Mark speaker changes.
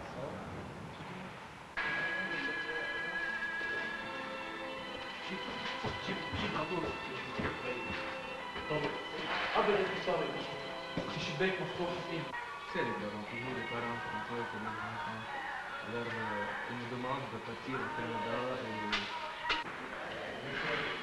Speaker 1: شيك على طول طبق قبل الاتصال في شباك مفتوح فيه.
Speaker 2: C'est toujours les parents français qui leur une demande de partir au Canada et